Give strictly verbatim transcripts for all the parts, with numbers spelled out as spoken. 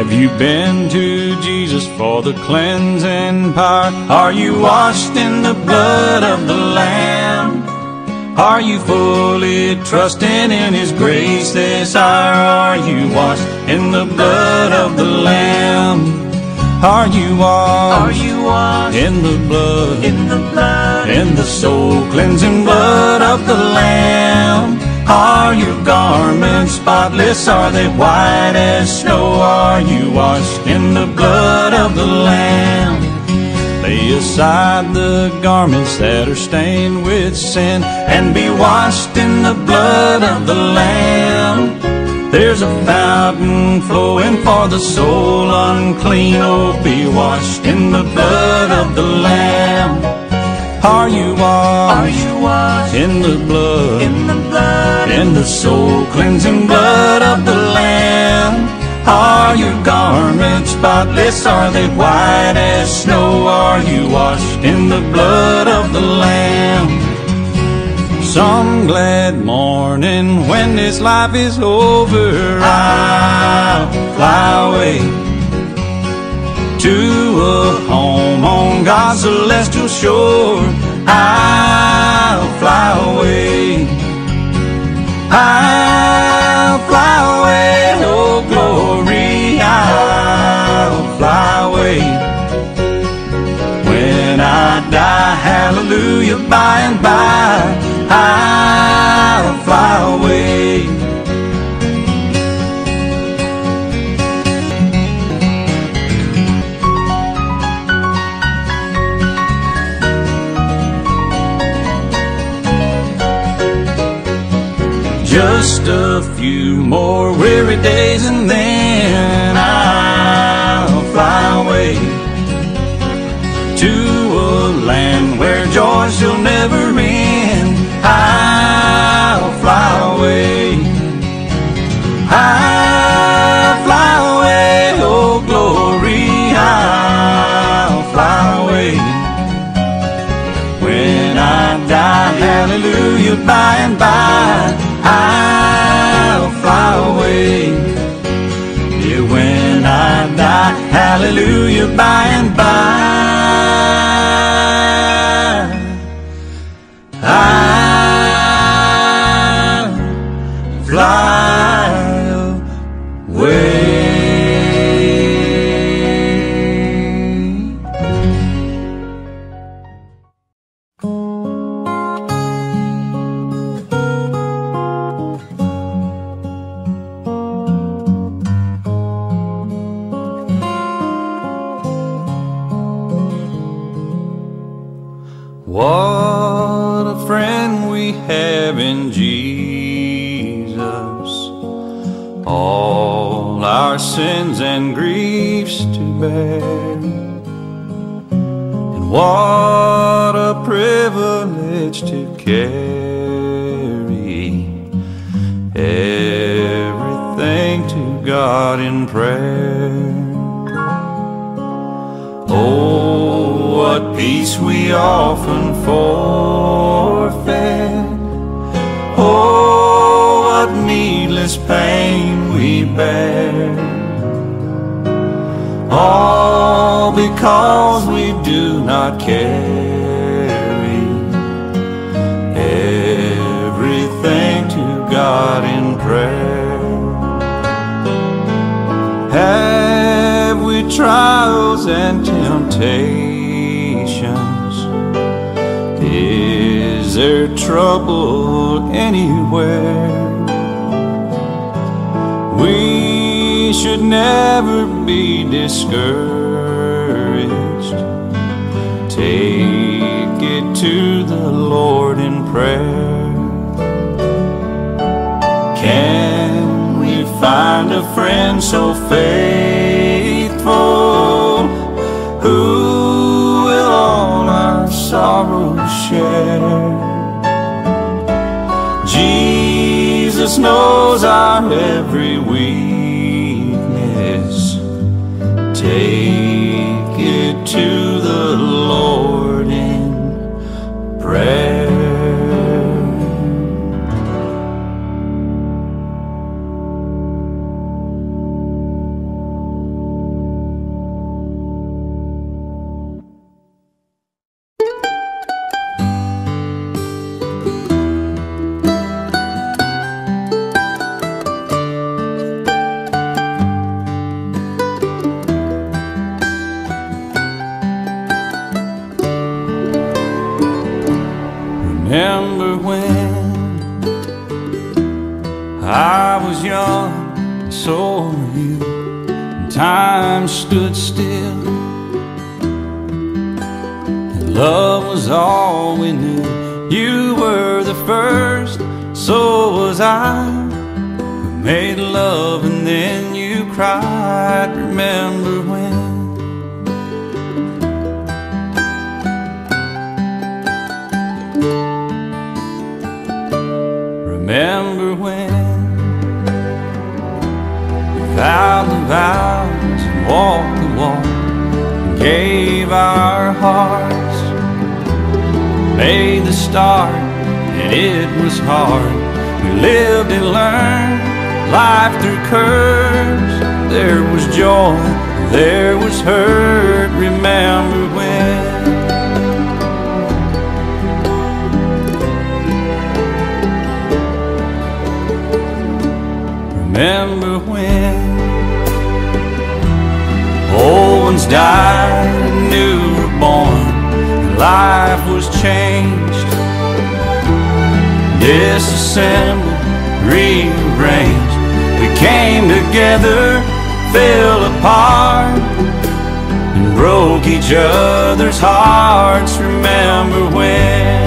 Have you been to Jesus for the cleansing power? Are you washed in the blood of the Lamb? Are you fully trusting in His grace this hour? Are you washed in the blood of the Lamb? Are you washed, Are you washed in the blood, in the blood, in the soul-cleansing blood of the Lamb? Are your garments spotless? Are they white as snow? Are you washed in the blood of the Lamb? Lay aside the garments that are stained with sin and be washed in the blood of the Lamb. There's a fountain flowing for the soul unclean. Oh, be washed in the blood of the Lamb. Are you washed, Are you washed in the blood, in the blood, in the soul-cleansing blood of the Lamb? Are your garments spotless? Are they white as snow? Are you washed in the blood of the Lamb? Some glad morning when this life is over, I'll fly away to a home on God's celestial shore. I'll fly away, I'll fly away, oh glory, I'll fly away. When I die, hallelujah, by and by, I'll fly away. Just a few more weary days and then I'll fly away to a land where joy shall never end. I'll fly away, I'll fly away, oh glory, I'll fly away. When I die, hallelujah, by and by, I'll fly away. Yeah, when I die, hallelujah, by and by, I'll fly away. What a friend we have in Jesus, all our sins and griefs to bear. And what a privilege to carry everything to God in prayer. Oh, what peace we often forfeit. Oh, what needless pain we bear. All because we do not carry everything to God in prayer. Have we trials and temptations? Is there trouble anywhere? We should never be discouraged. Take it to the Lord in prayer. Can we find a friend so faithful, who will all our sorrows share? Jesus knows our every weakness. Take it to the Lord in prayer. Remember when I was young, and so were you, and time stood still, and love was all we knew. You were the first, so was I, who made love and then you cried. Remember when? Remember when we vowed the vows and walked the walk and gave our hearts, made the start, and it was hard. We lived and learned life through curves. There was joy, there was hurt. Remember when? Remember when old ones died and new were born, and life was changed, disassembled, rearranged. We came together, fell apart, and broke each other's hearts. Remember when?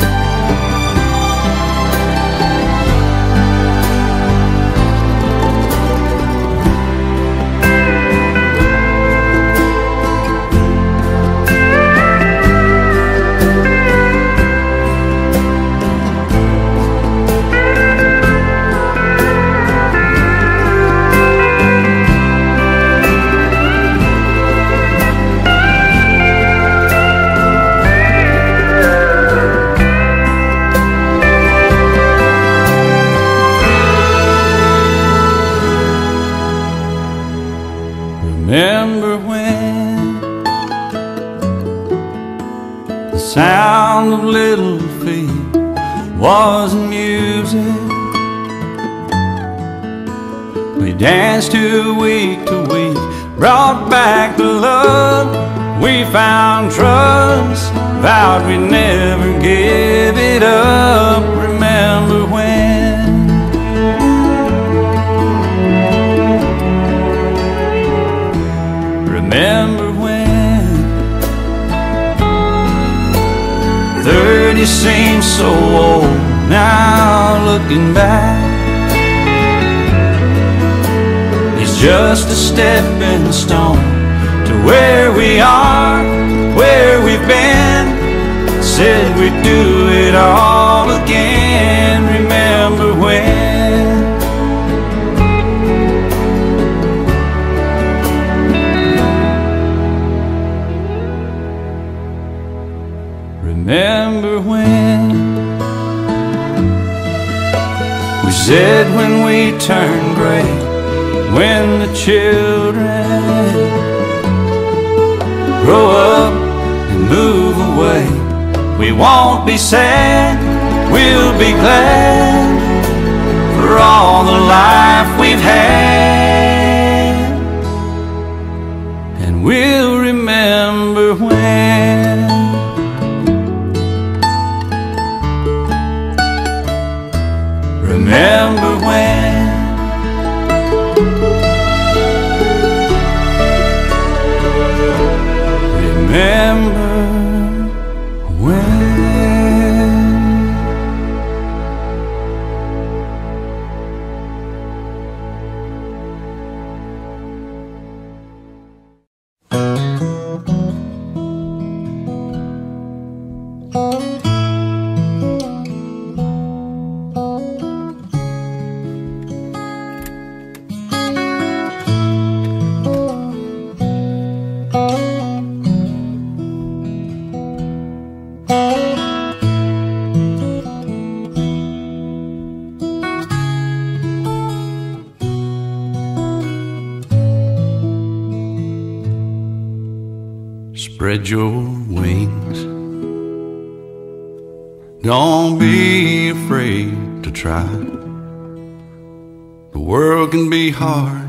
Remember when the sound of little feet wasn't music? We danced to week to week, brought back the love. We found trust, vowed we'd never give it up. Remember when? Remember when thirty seems so old now, looking back. It's just a stepping stone to where we are, where we've been. Said we'd do it all again. Remember when? Remember when we said when we turn gray, when the children grow up and move away, we won't be sad, we'll be glad for all the life we've had. And we'll remember when. Remember when? Remember when? Spread your wings. Don't be afraid to try. The world can be hard.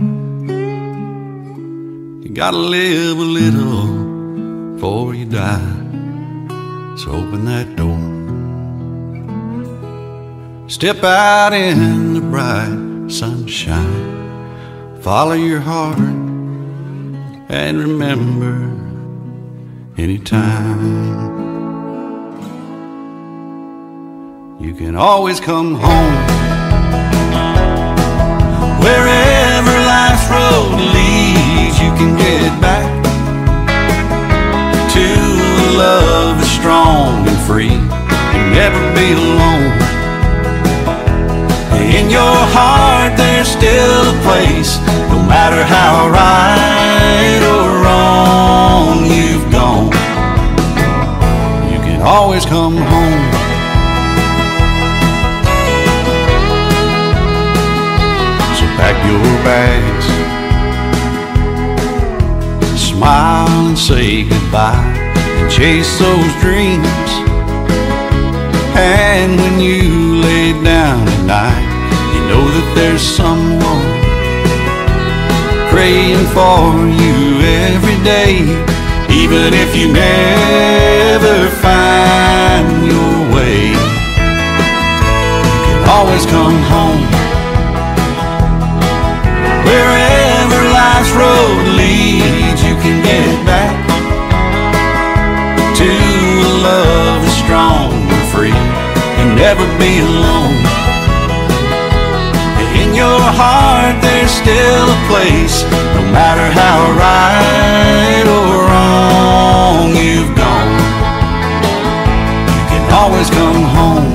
You gotta live a little before you die. So open that door Step out in the bright sunshine, follow your heart, and remember, anytime you can always come home. Wherever life's road leads, you can get back to a love that's strong and free and never be alone. In your heart there's still a place, no matter how right or wrong you've gone. You can always come home. So pack your bags, smile and say goodbye, and chase those dreams. And when you lay down at night, you know that there's someone praying for you every day. Even if you never find your way, you can always come home. Wherever life's road leads, you can get back to a love that's strong and free and never be alone. In your heart there's still a place, no matter how right or wrong you've gone. You can always come home.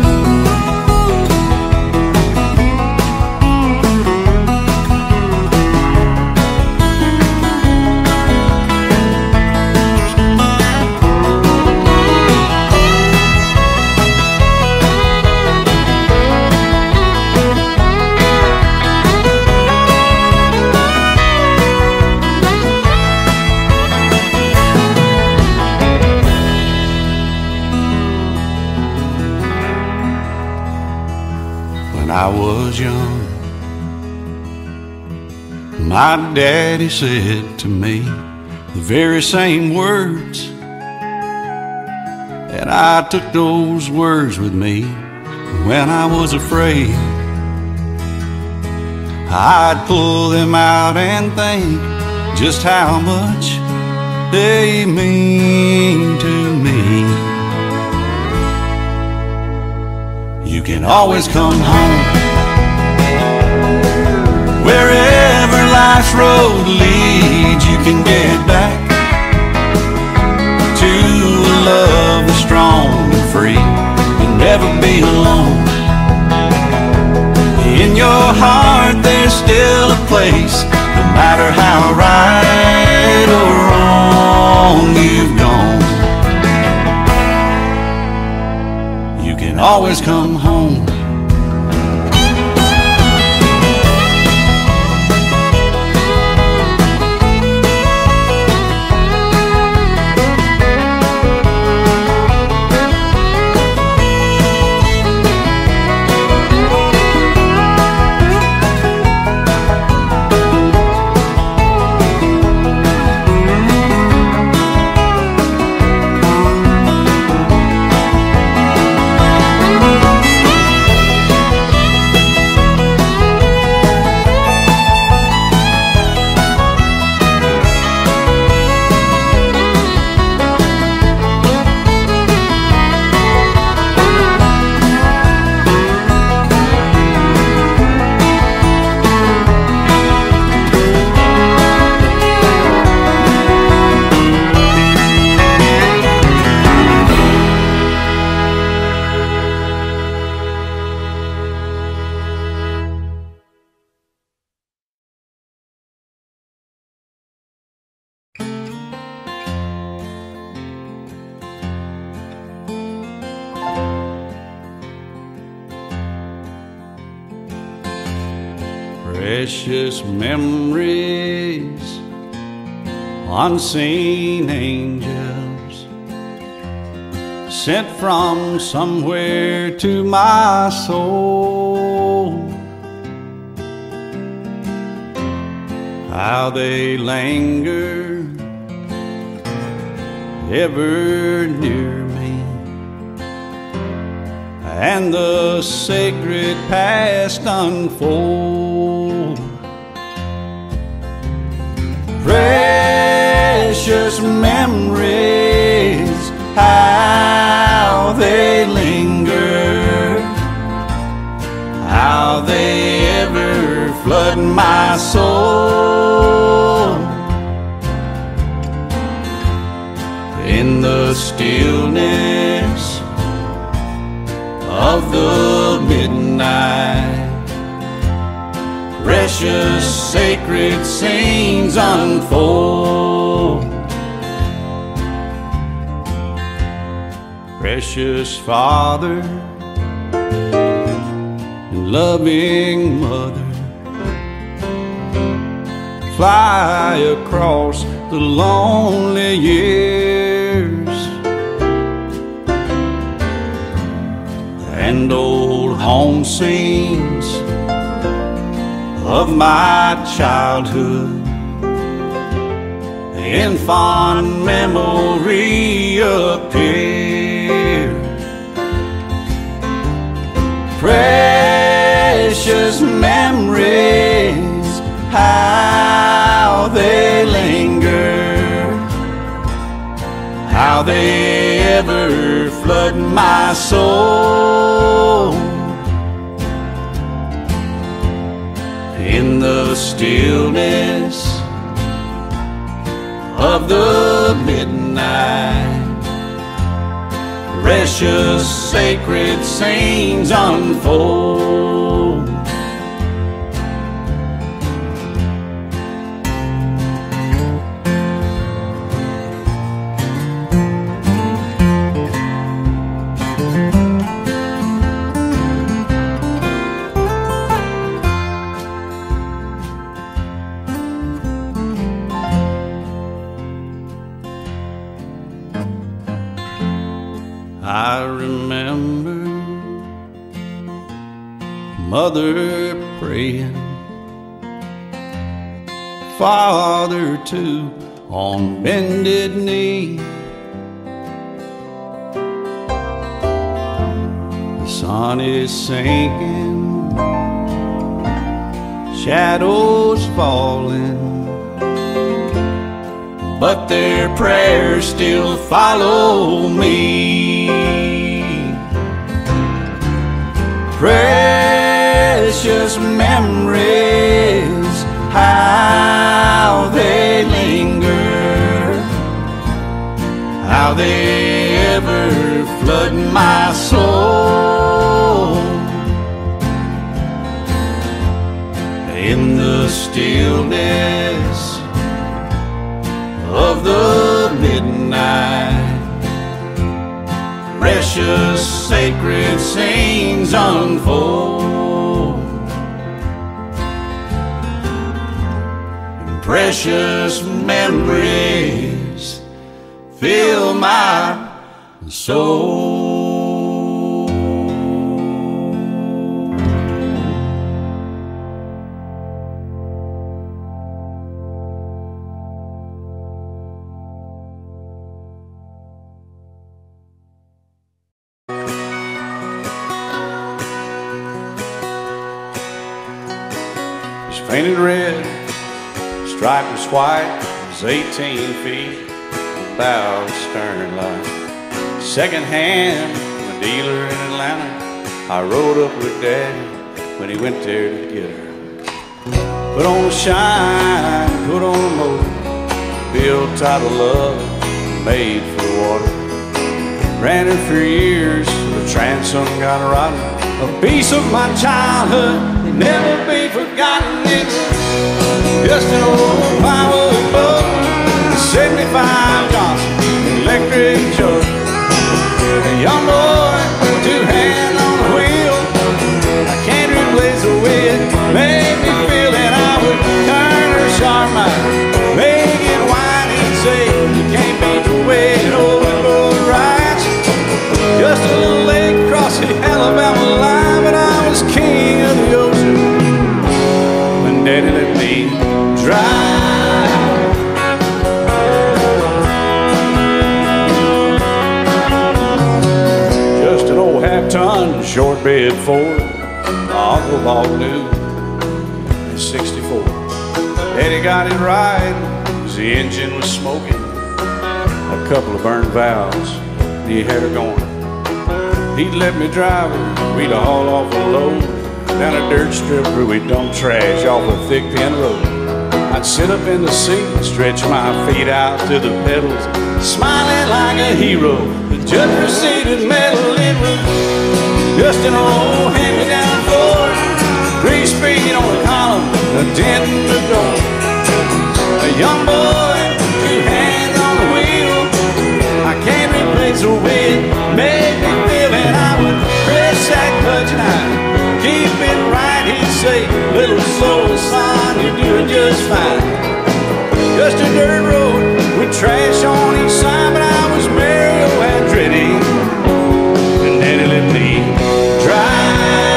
When I was young, my daddy said to me the very same words, and I took those words with me. When I was afraid, I'd pull them out and think just how much they mean to me. You can always come home. Wherever life's road leads, you can get back to a love that's strong and free and never be alone. In your heart there's still a place, no matter how right or wrong you've gone. You can always come home. Precious memories, unseen angels, sent from somewhere to my soul. How they linger ever near me and the sacred past unfold. Precious memories, how they linger, how they ever flood my soul. In the stillness of the midnight, precious sacred scenes unfold. Precious Father and loving Mother, fly across the lonely years, and old home scenes of my childhood in fond memory appear. Precious memories, how they linger, how they ever flood my soul. In the stillness of the midnight, precious sacred scenes unfold. I remember Mother praying, Father too on bended knee. The sun is sinking, shadows falling, but their prayers still follow me. Precious memories, how they linger, how they ever flood my soul. In the stillness of the midnight, precious sacred scenes unfold. And precious memories fill my soul. Painted red, striped was white, it was eighteen feet, bow and stern line. Second hand from a dealer in Atlanta, I rode up with Daddy when he went there to get her. Put on the shine, put on the motor, built out of love, made for the water. Ran her for years, the transom got rotten. A piece of my childhood, never be forgotten. It's just an old firewood boat, seventy-five Johnson electric jug. A young boy with two hands on the wheel, I can't replace the way it made me feel. And I would turn her sharp mind, make it whine and say, you can't beat the way an old boat rides. Just a little lake across the Alabama line, but I was king of the ocean when Daddy let me drive. an old half-ton short-bed Ford my Uncle bought new in sixty-four. Daddy got it right as the engine was smoking, a couple of burned valves, the air going. He'd let me drive her, we'd haul off a load down a dirt strip where we'd dump trash off a thick pin road. I'd sit up in the seat and stretch my feet out to the pedals, smiling like a hero. The judge proceeded metal, it was just an old hand-me-down Ford, three-speed on the column, a dent in the door. A young boy, two hands on the wheel, I can't replace the way it made me feel. And I would press that clutch and I'd keep it right. He'd say, little soul, son, you're doing just fine. Just a dirt road with trash on each side, but I was Mario Andretti, and Daddy let me drive.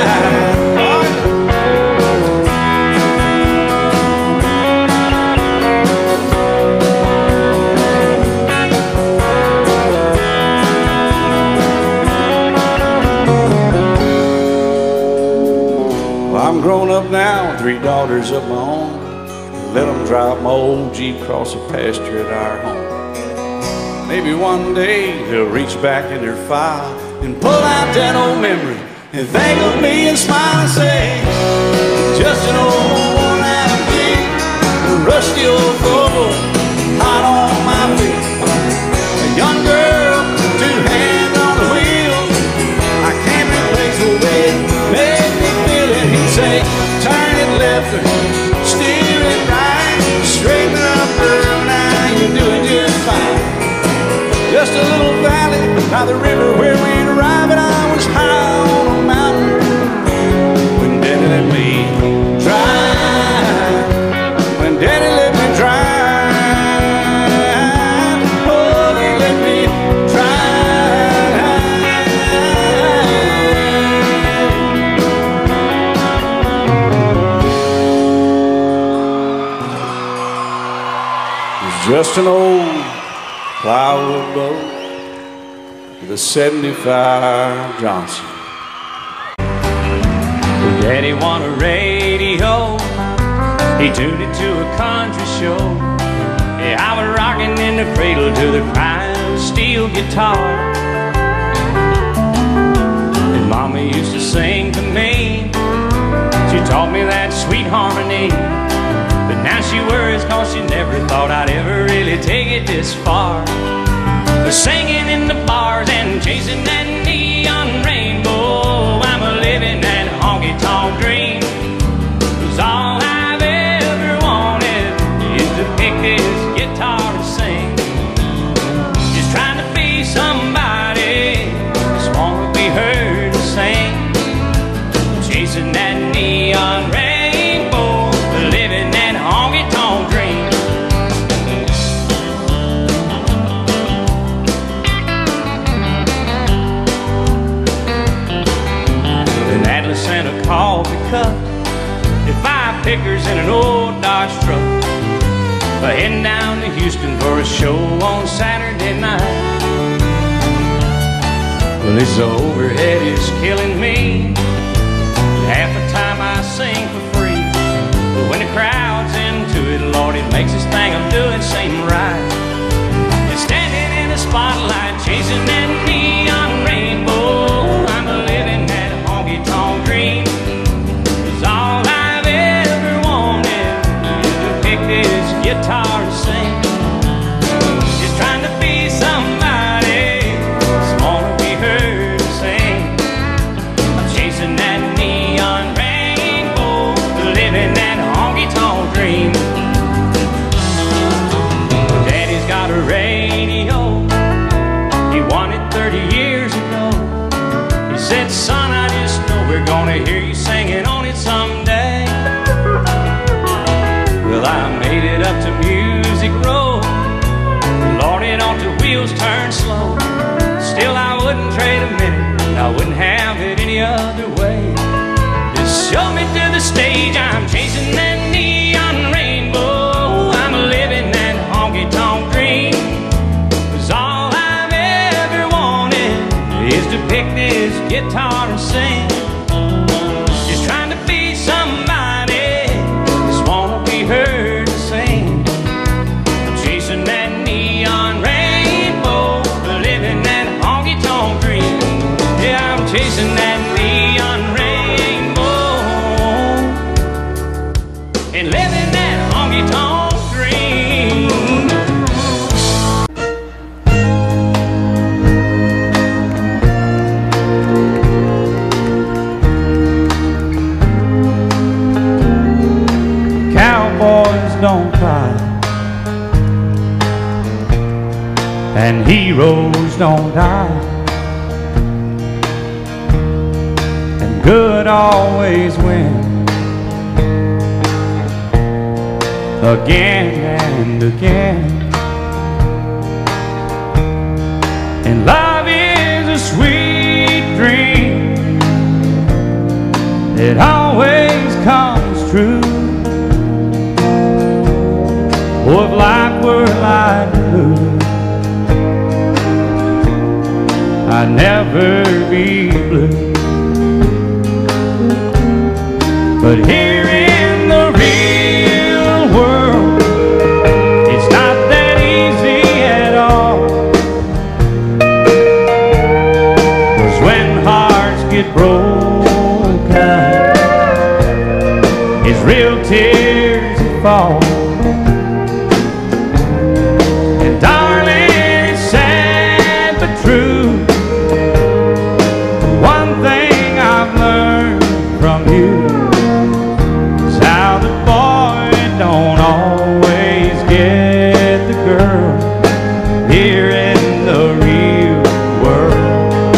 Well, I'm grown up now, three daughters of my own. Let them drive my old Jeep across the pasture at our home. Maybe one day they'll reach back in their file and pull out that old memory and think of me and smile and say, just an old worn-out Jeep, a rusty old Volvo, hot on my feet. A young girl, two hands on the wheel, I can't replace the way it made me feel. And he'd say, turn it left or steer it right, straighten up girl, now you're doing just fine. Just a little valley by the river where we'd arrive, and I was high on a mountain when Daddy let me drive. When Daddy let me drive, oh, he let me drive. It's just an old plywood boat with a seventy-five Johnson. Daddy won a radio, he tuned it to a country show. Yeah, I was rocking in the cradle to the crying steel guitar. And Mama used to sing to me, she taught me that sweet harmony. But now she worries cause she never thought I'd ever really take it this far. But singing in the bars and chasing that neon rainbow, I'm a living that honky-tonk dream. Cause all I've ever wanted is to pick this guitar and sing. Just trying to be somebody, just want to be heard to sing. Chasing that neon rainbow, living that honky-tonk dream. An Atlas and a coffee cup, and five pickers in an old Dodge truck, heading down to Houston for a show on Saturday night. Well, this overhead is killing me. Half the time I sing for free, but when the crowd's into it, Lord, it makes this thing I'm doing seem right. And standing in the spotlight, chasing that neon rainbow, I'm living that honky-tonk dream. Cause all I've ever wanted is to pick this guitar and sing. Just trying to be somebody, just wanna be heard to sing. I'm chasing that neon rainbow, living that honky-tonk dream. Daddy's got a radio, he won it thirty years ago. He said, son, I just know we're gonna hear you singing on it someday. Well, I made it up to Music Road, Lord, it ought the wheels turn slow. Still I wouldn't trade a minute, I wouldn't have it any other way. Just show me to the stage, I'm chasing that neon rainbow, I'm living that honky-tonk dream. Cause all I've ever wanted is to pick take this guitar and sing. Just trying to be somebody, just wanna be heard to sing. I'm chasing that neon rainbow, living that honky-tonk dream. Yeah, I'm chasing that neon rainbow and living that honky-tonk dream. Cowboys don't cry, and heroes don't die, and good always wins again and again. And love is a sweet dream that always comes true. Oh, if life were like blue, I'd never be blue. But here in the real world, it's not that easy at all. 'Cause when hearts get broken, it's real tears that fall. And darling, it's sad but true. One thing I've learned from you is how the boy don't always get the girl here in the real world.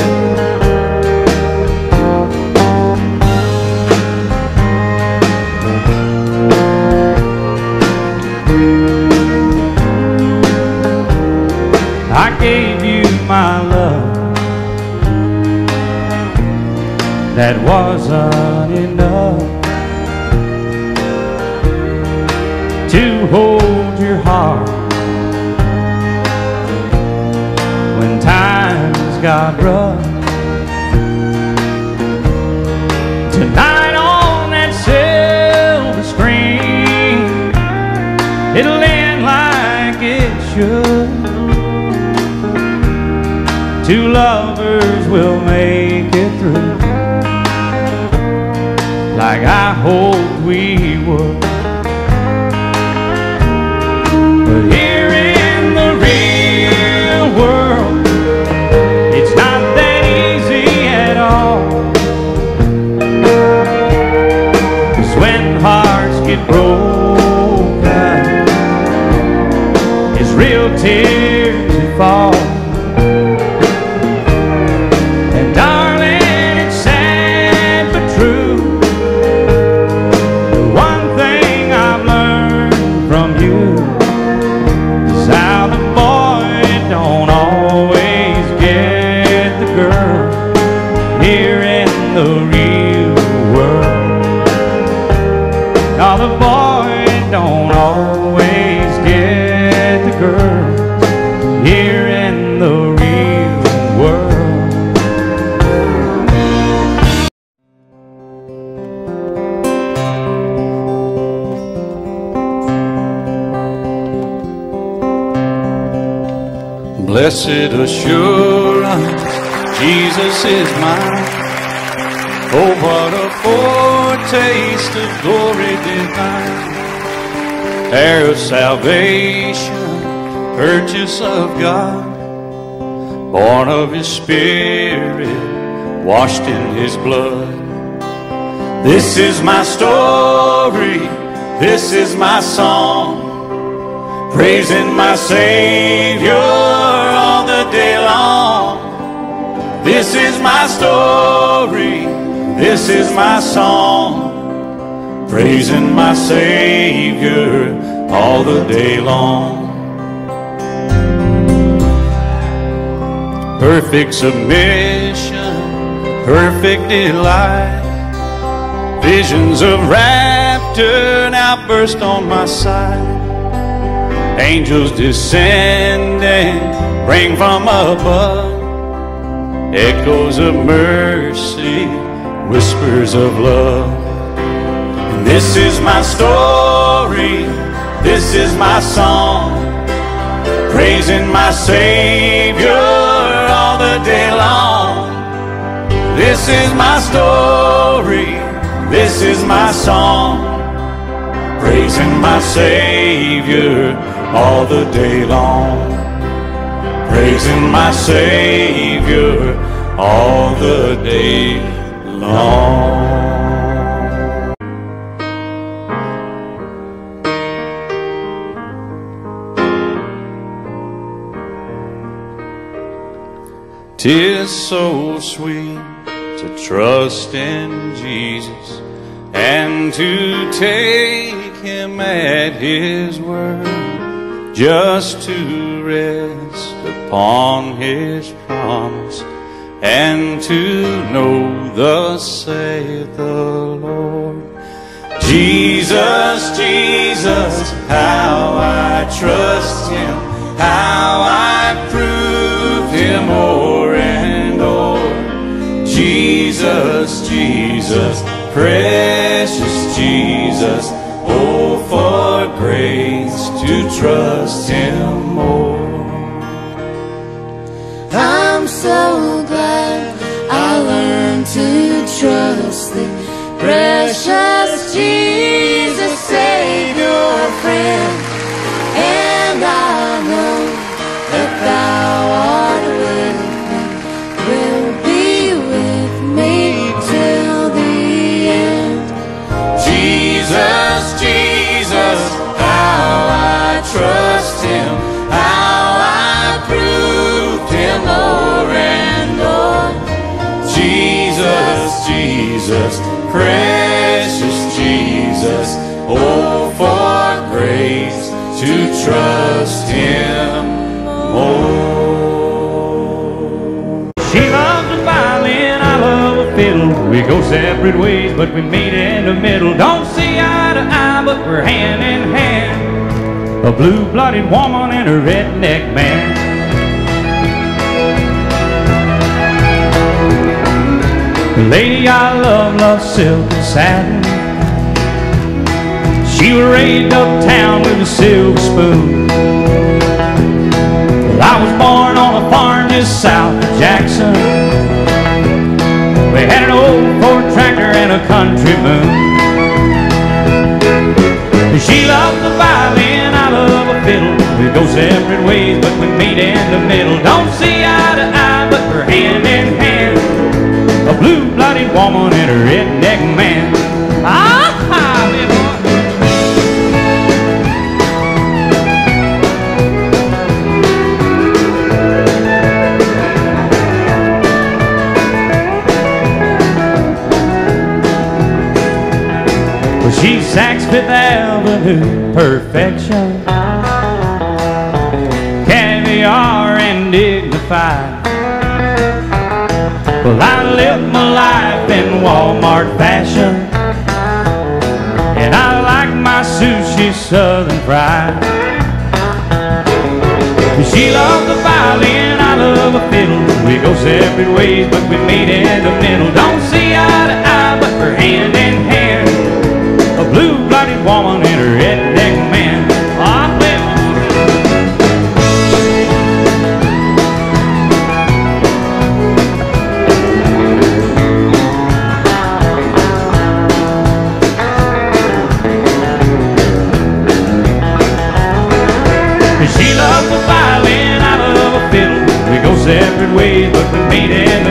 I gave you my love, that wasn't enough to hold your heart when times got rough. Tonight on that silver screen, it'll end like it should. Two lovers will make it through, like I hoped we would. But here in the real world, it's not that easy at all. 'Cause when hearts get broken, it's real tears that fall. And darling, it's sad but true. One thing I've learned from you is how the boy don't always get the girl here in the real world. Now the boy don't always get the girl here in the real world. Blessed assurance, Jesus is mine. Oh, what a foretaste of glory divine. Heir of salvation, purchase of God, born of His Spirit, washed in His blood. This is my story, this is my song, praising my Savior all the day long. This is my story, this is my song, praising my Savior all the day long. Perfect submission, perfect delight, visions of rapture now burst on my sight. Angels descending, bring from above echoes of mercy, whispers of love. And this is my story, this is my song, praising my Savior all the day long. This is my story, this is my song, praising my Savior all the day long. Praising my Savior all the day long. "'Tis so sweet to trust in Jesus and to take Him at His word, just to rest upon His promise and to know thus saith the Lord. Jesus, Jesus, how I trust Him, how I prove Him o'er and o'er. Jesus, Jesus, precious Jesus, oh, for grace to trust Him more. I'm so glad I learned to trust Thee, precious Jesus, Savior, friend. And I know that Thou art with me, will be with me till the end. Jesus, Jesus, how I trust Him, how I proved Him o'er and o'er. Jesus, Jesus, precious Jesus, oh, for grace to trust Him more. She loves a violin, I love a fiddle. We go separate ways, but we meet in the middle. Don't see eye to eye, but we're hand in hand. A blue-blooded woman and a redneck man. The lady I love loves silk and satin. She was raised uptown with a silver spoon. Well, I was born on a farm just south of Jackson. We had an old Ford tractor and a country moon. She loves the violin, I love a fiddle. We go separate ways, but we meet in the middle. Don't see eye to eye, but we're hand in hand. A blue-blooded woman and a redneck man. Ah-ha, little boy. Well, she's Saks Fifth Avenue perfection, caviar and dignified. Well, I live my life in Walmart fashion, and I like my sushi southern fried. She loves the violin, I love a fiddle. We go separate ways, but we meet in the middle. Don't see eye to eye, but we're hand in hand. A blue-blooded woman and a redneck man. Ah, she loves the violin, I love a fiddle. We go separate ways, but we meet in